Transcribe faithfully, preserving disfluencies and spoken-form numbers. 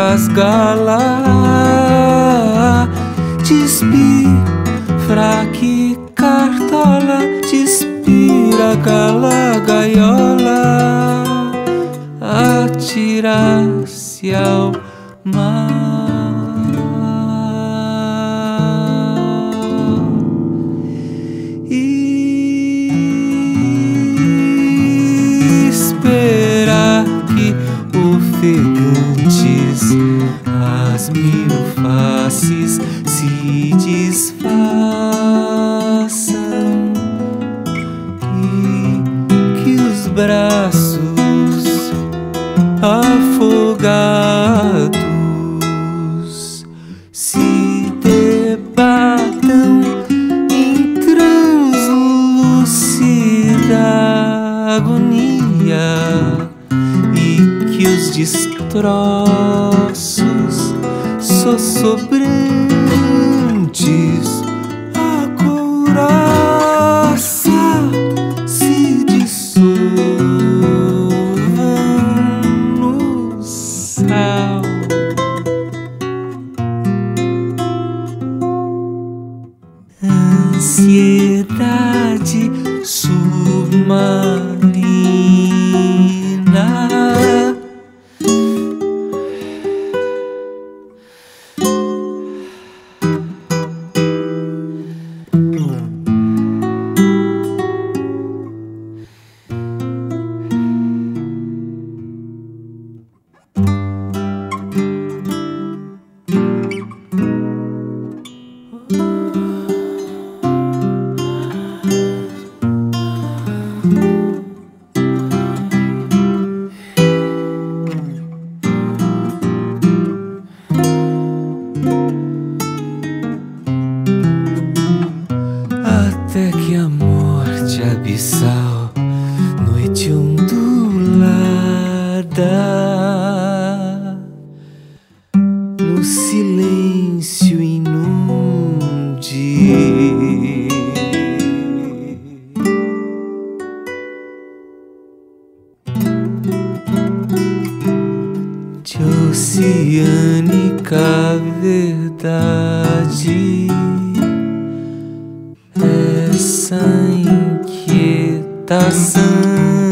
das galas. Despi, fraque, cartola, despira, gala, gaiola, atira-se ao mar. E esperar que ofegantes as mil faces se desfaçam e que os braços afogados se debatam em translúcida agonia e que os destroços sossobrantes a couraça se dissolvam no sal. Ansiedade submarina, até que a morte abissal, noite ondulada, no silêncio inunde de oceânica verdade. Essa inquietação